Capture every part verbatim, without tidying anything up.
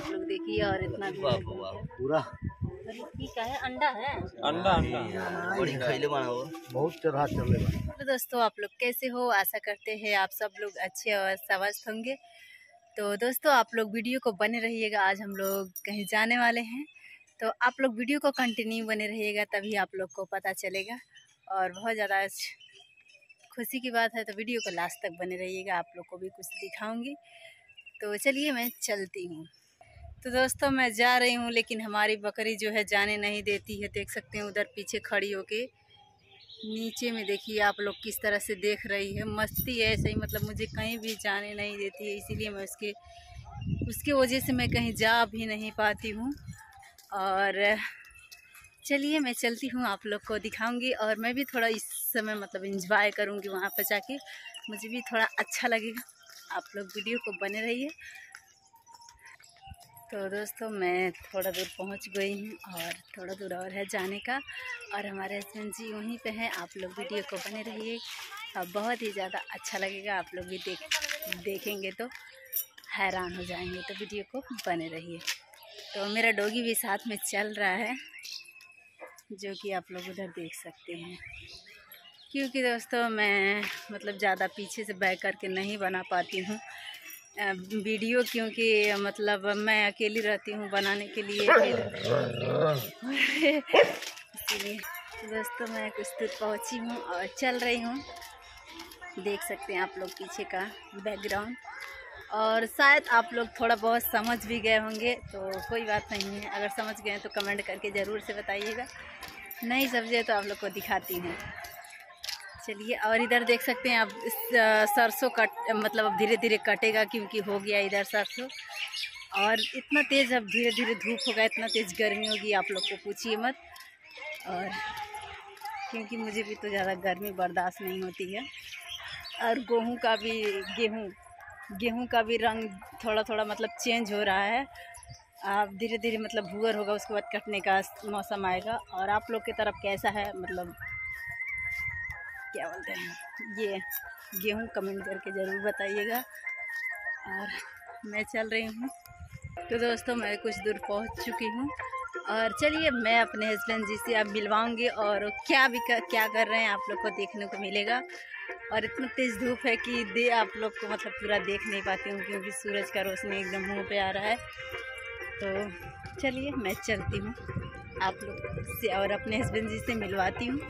आप लोग देखिए। और इतना पूरा क्या है, अंडा है, अंडा अंडा बड़ी खैले बना हो, बहुत चढ़ा चले बा। तो दोस्तों आप लोग कैसे हो, आशा करते हैं आप सब लोग अच्छे और स्वस्थ होंगे। तो दोस्तों आप लोग वीडियो को बने रहिएगा। आज हम लोग कहीं जाने वाले हैं, तो आप लोग वीडियो को कंटिन्यू बने रहिएगा, तभी आप लोग को पता चलेगा। और बहुत ज़्यादा खुशी की बात है, तो वीडियो को लास्ट तक बने रहिएगा, आप लोग को भी कुछ दिखाऊंगी। तो चलिए मैं चलती हूँ। तो दोस्तों मैं जा रही हूँ, लेकिन हमारी बकरी जो है जाने नहीं देती है। देख सकते हैं उधर पीछे खड़ी होके, नीचे में देखिए आप लोग किस तरह से देख रही है। मस्ती है ऐसे ही, मतलब मुझे कहीं भी जाने नहीं देती है, इसीलिए मैं उसके उसके वजह से मैं कहीं जा भी नहीं पाती हूँ। और चलिए मैं चलती हूँ, आप लोग को दिखाऊंगी। और मैं भी थोड़ा इस समय मतलब एंजॉय करूँगी वहाँ पर जाके, मुझे भी थोड़ा अच्छा लगेगा। आप लोग वीडियो को बने रहिए। तो दोस्तों मैं थोड़ा दूर पहुँच गई हूँ और थोड़ा दूर और है जाने का, और हमारे हस्बैंड जी वहीं पे हैं। आप लोग वीडियो को बने रहिए, और बहुत ही ज़्यादा अच्छा लगेगा। आप लोग भी देख देखेंगे तो हैरान हो जाएंगे, तो वीडियो को बने रहिए। तो मेरा डॉगी भी साथ में चल रहा है, जो कि आप लोग उधर देख सकते हैं। क्योंकि दोस्तों मैं मतलब ज़्यादा पीछे से बैक करके नहीं बना पाती हूँ वीडियो, क्योंकि मतलब मैं अकेली रहती हूँ बनाने के लिए, इसीलिए दोस्तों मैं कुछ दूर पहुँची हूँ और चल रही हूँ। देख सकते हैं आप लोग पीछे का बैकग्राउंड, और शायद आप लोग थोड़ा बहुत समझ भी गए होंगे, तो कोई बात नहीं है। अगर समझ गए तो कमेंट करके ज़रूर से बताइएगा, नहीं समझे तो आप लोग को दिखाती हूँ। चलिए, और इधर देख सकते हैं आप सरसों कट मतलब अब धीरे धीरे कटेगा, क्योंकि हो गया इधर सरसों। और इतना तेज़ अब धीरे धीरे धूप होगा, इतना तेज़ गर्मी होगी आप लोग को पूछिए मत। और क्योंकि मुझे भी तो ज़्यादा गर्मी बर्दाश्त नहीं होती है। और गेहूँ का भी गेहूँ गेहूँ का भी रंग थोड़ा थोड़ा मतलब चेंज हो रहा है। अब धीरे धीरे मतलब भूअर होगा, उसके बाद कटने का मौसम आएगा। और आप लोग की तरफ कैसा है, मतलब क्या बोलते हैं ये गेहूँ, कमेंट करके ज़रूर बताइएगा। और मैं चल रही हूँ, तो दोस्तों मैं कुछ दूर पहुँच चुकी हूँ। और चलिए मैं अपने हस्बैंड जी से अब मिलवाऊँगी, और क्या भी कर, क्या कर रहे हैं आप लोग को देखने को मिलेगा। और इतना तेज़ धूप है कि दे आप लोग को मतलब पूरा देख नहीं पाती हूँ, क्योंकि सूरज का रोशनी एकदम मुँह पे आ रहा है। तो चलिए मैं चलती हूँ आप लोग से और अपने हस्बैंड जी से मिलवाती हूँ।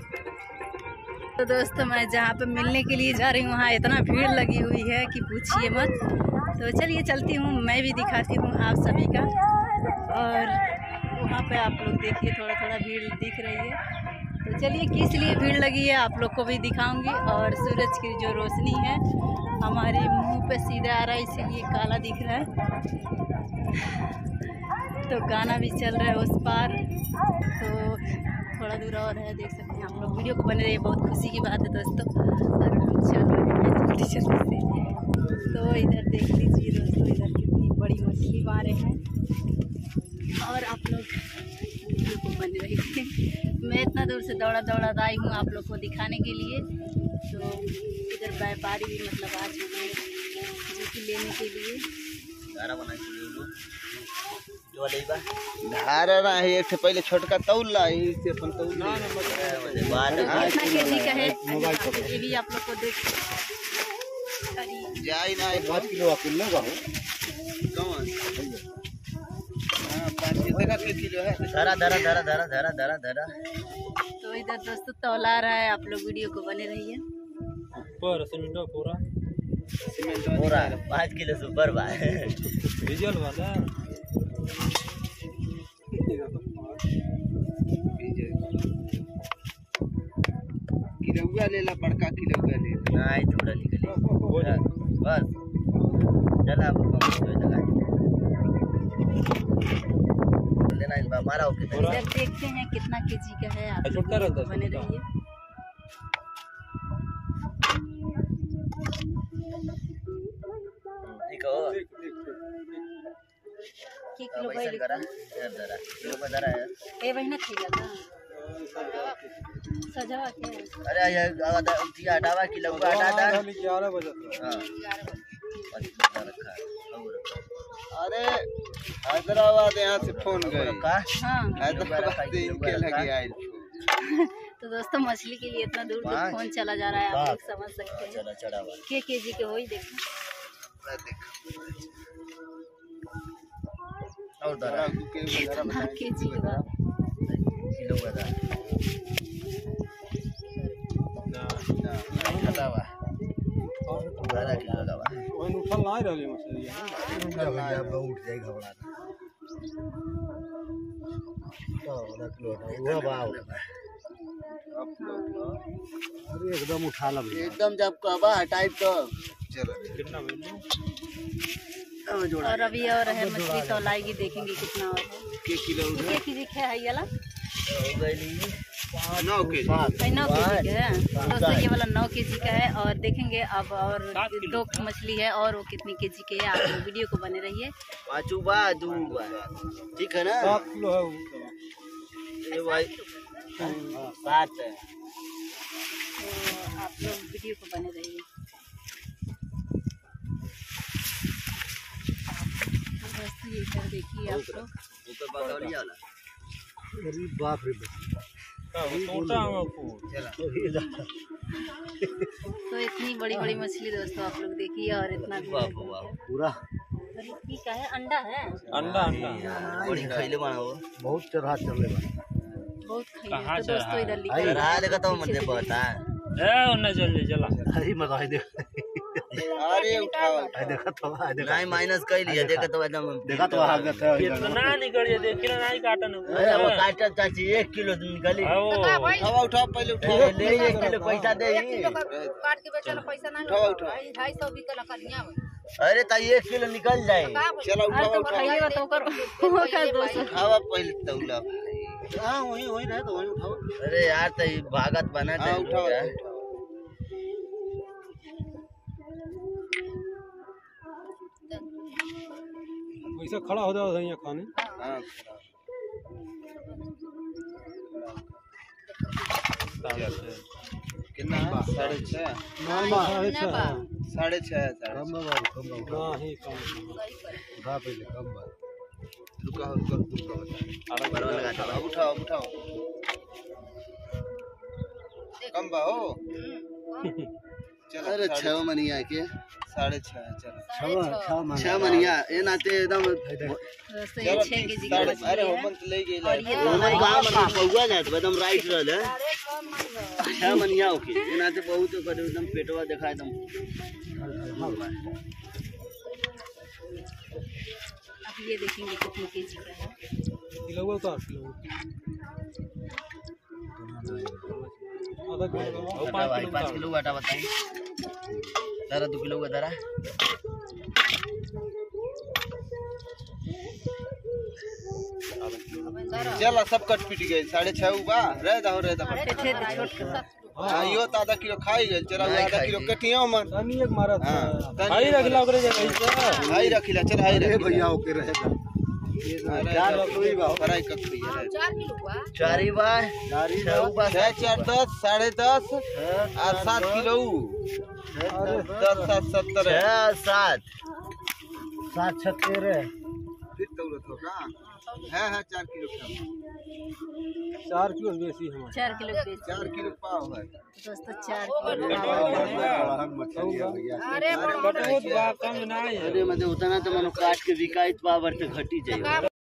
तो दोस्तों मैं जहाँ पे मिलने के लिए जा रही हूँ, वहाँ इतना भीड़ लगी हुई है कि पूछिए मत। तो चलिए चलती हूँ, मैं भी दिखाती हूँ आप सभी का। और वहाँ पे आप लोग देखिए थोड़ा थोड़ा भीड़ दिख रही है। तो चलिए किस लिए भीड़ लगी है आप लोग को भी दिखाऊंगी। और सूरज की जो रोशनी है हमारे मुंह पे सीधे आ रहा है, इसीलिए काला दिख रहा है। तो गाना भी चल रहा है उस पार, तो थोड़ा दूर और है, देख सकते हैं आप लोग। वीडियो को बने रहिए, बहुत खुशी की बात है दोस्तों। और हम चल रहे हैं जल्दी जल्दी से। तो इधर देख लीजिए दोस्तों, इधर कितनी बड़ी मछली मारे हैं। और आप लोग वीडियो को बने रहिए। मैं इतना दूर से दौड़ा दौड़ा आई हूँ आप लोग को दिखाने के लिए। तो इधर व्यापारी भी मतलब आ चुके हैं, जो कि लेने के लिए धारा ना है। एक से पहले छोटका तौल ला, इससे अपन तौल ना कितना केजी का है ये भी आप लोग को देख जाई ना। एक पाँच किलो अकेले ना हो कौन हां पाँच किलो देखा के किलो है। धरा धरा धरा धरा धरा धरा धरा। तो इधर दोस्तों तौला रहा है, आप लोग वीडियो को बने रहिए। ऊपर सीमेंट पूरा सीमेंट पूरा पाँच किलो सुपर बा डीजल वाला किलोआ ले ला, बड़का किलोआ ले ला। नहीं थोड़ा निकले बस चला अब हम लगा लेना इन हमारा ओके। इधर देखते हैं कितना केजी का है, आप लोग बने रहिए। ठीक हो की किलो भाई करा इधर जरा किलो में जरा है ए महीना खिला था सजावा के। अरे ये आधा दिया हटावा किलो का हटा दा ग्यारह बजे। हां ग्यारह बजे रखा है और अरे हैदराबाद यहाँ से फोन गए का हाँ हैदराबाद से इनके लगे आए तो दोस्तों मछली के लिए इतना दूर दूर फोन चला जा रहा है, आप लोग समझ सकते हैं। चला चढ़ा हुआ के केजी के हो ही देखो और दरा कितना केजी के बा। किलो बता ना खटा हुआ बारह किलो लगा ओन उठल नहीं रहले मछली जब उठ जाए घबरा तो आधा किलो हुआ बाव अरे एकदम उठा ला एकदम जब कहबा हटाई तो चलो कितना मिल और अभी और है मछली तो लाएगी, देखेंगे कितना और है। के किलो के केजी के है ये वाला हो गई नौ के भाई नौ केजी का है दोस्तों, ये वाला नौ केजी का है। और देखेंगे अब और दो मछली है और वो कितनी केजी के है, आप लोग वीडियो को बने रहिए। पाँचू बा दू बा ठीक है ना सात किलो है वो ये भाई सात है तो आप लोग वीडियो को बने रहिए। दोस्तों ये इधर देखिए आप लोग, ऊपर बादल वाला अरे बाप रे टोटा हमको तो इतनी बड़ी बड़ी मछली दोस्तों आप लोग देखिए और इतना भी बाप बाप पूरा की का है, अंडा है अंडा अंडा बड़ी खैले बना वो बहुत चढ़ा चले बहुत खाइए। तो दोस्तों इधर लिखा आई रहा देखा तो मत दे पता ए उन्ने चल चला अरे मजा है देख अरे उठाओ आई देखा तो आई देखा नहीं माइनस कर लिया देखा तो एकदम देखा तो आ गया था कितना निकल ये देख किलो नहीं काटन अरे वो काटा चाची एक किलो निकली उठाओ उठाओ पहले उठाओ ले एक किलो पैसा दे काट के बेचल पैसा नहीं उठाओ उठाओ ढाई सौ बिकल करिया अरे ताई एक किलो निकल जाए चलो अरे उठाओ तो खाइएगा तो कर होगा दोस्तों। उठाओ पहले तौला हां वही वही रहे तो वही उठाओ अरे यार तो भागत बना हां उठाओ वैसे खड़ा हो जाओ यहाँ खाने हां कितना साढ़े छः साढ़े छः साढ़े छः साढ़े कम बाबू कम बाबू हाँ ही कम उठा पहले कम बाबू रुका रुका रुका अलग बड़ा लगा था अब उठाओ अब उठाओ कम बा हो चलो अरे छह मनिया के साढ़े छः चलो छह छह छह मनिया ये नाते एकदम दोस्तों ये छह केजी की साढ़े मछली अरे है। हो मन ले गई और ये नहीं कहां मन पौवा ना तो एकदम राइट रहल है छह मनिया ओके ये नाते बहुत कर एकदम पेटवा देखा एकदम अब ये देखेंगे कितने केजी का है। किलो का किलो आधा किलो भाई भाई पाँच किलो आटा बताइए जरा दो किलो का जरा चला सब कट पिट गए साढ़े छः बा रह दो रह दो छह तो छोट के बा। हाँ यो तो आधा किलो खाई गए चला नहीं आधा खाई किलो गई। कटियो मन तनी एक मारा था हाँ, हाई रखला ओकरे जगह हाई रखिला चल हाई रखिला ओके रहेगा चार किलो बा फ्राई कर दिया चार किलो हुआ चारी बार चारी छह बा छः चार दस साढ़े दस और सात किलो दस सात सत्तर है छह सात सात छत्तीस फिर तौलत हो का है है चार किलो का चार किलो बेसी हमारे चार किलो बेच चार किलो पाव है दोस्तों चार किलो अरे बहुत बा कम ना है अरे मतलब उतना तो मनो काट के बिकाइत पावर से घटी जाए